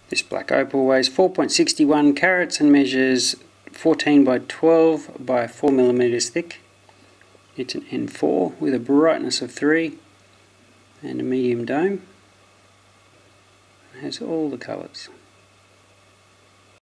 This black opal weighs 4.61 carats and measures 14 by 12 by 4 millimeters thick. It's an N4 with a brightness of 3 and a medium dome. It has all the colours.